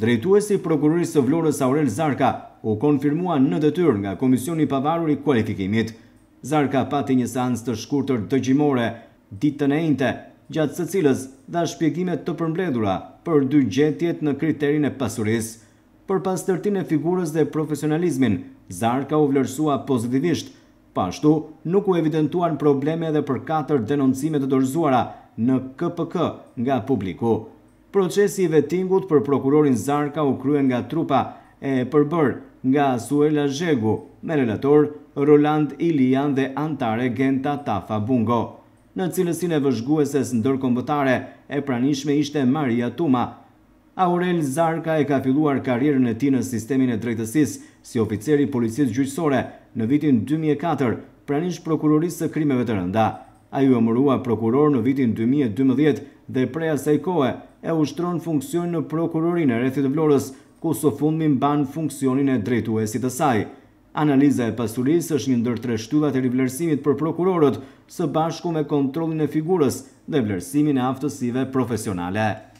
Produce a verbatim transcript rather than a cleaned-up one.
Drejtuesi i prokurorisë së Vlorës Aurel Zarka u konfirmua në detyrë nga Komisioni i Pavarur i Kualifikimit. Zarka pati një seancë të shkurtër dëgjimore ditën e njëjtë, gjatë së cilës dha shpjegime të përmbledhura për dy gjetjet në kriterin e pasurisë. Për pastërtinë e figurës dhe profesionalizmin, Zarka u vlerësua pozitivisht. Pashtu, nuk u evidentuan probleme edhe për katër denoncime të dorëzuara në K P K nga publiku. Procesi i vettingut për prokurorin Zarka u krye nga trupa e përbër nga Suela Zhegu, me relator Roland Ilian dhe antare Genta Tafa Bungo, në cilësinë e vëzhgueses ndërkombëtare e pranishme ishte Maria Tuma. Aurel Zarka e ka filluar karrierën e tij në sistemin e drejtësisë si oficer i policisë gjyqësore në vitin dy mijë e katër, pranish prokurorisë së krimeve të rënda. Ai u emërua prokuror në vitin dy mijë e dymbëdhjetë dhe prej asaj kohe e ushtron funksionin në prokurorinë e Rrethit të Vlorës, ku së fundmi mban funksionin e drejtuesit të saj. Analiza e pasurisë është një ndër tre shtyllat e rivlerësimit për prokurorët, së bashku me kontrollin e figurës dhe vlerësimin e aftësive profesionale.